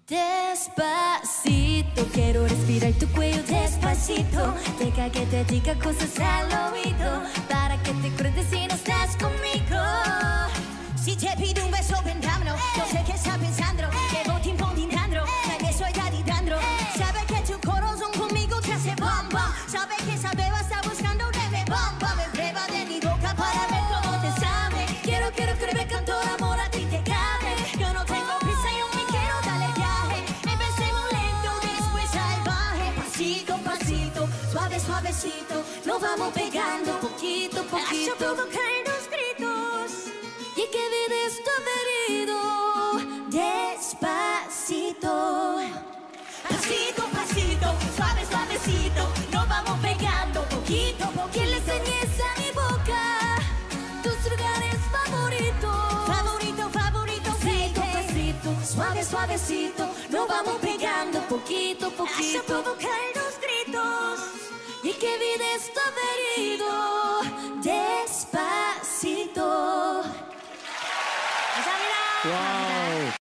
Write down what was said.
Despacito, quiero respirar tu cuello despacito. Deja que te diga cosas al oído, para que te acuerdes si no estás conmigo. Si te pido un beso, ven dámelo. Yo sé que estás pensando, llevo tiempo intentando, nadie soy daddy-dando. Sabe que tu corazón conmigo te hace bomba. Sabe que esa beba está buscando de mi bomba. Me prueba de mi boca para ver cómo te sabe. Quiero que me canto el amor a ti te cabe. Yo no tengo prisa, yo me quiero darle viaje. Empecemos lento, después salvaje. Pasito, pasito, suave, suavecito. Nos vamos pegando poquito, poquito. Hasta provocar los gritos. Y que vives todo herido. Despacito. Pasito, pasito, suave, suavecito. Nos vamos pegando poquito, poquito. Que le enseñes a mi boca tus lugares favoritos. Favorito, favorito, Pasito, baby. pasito, suave, suavecito. Nos vamos pegando poquito, Hasta poquito. provocar los gritos. Y que vives todo herido. Despacito. 감사합니다. 와.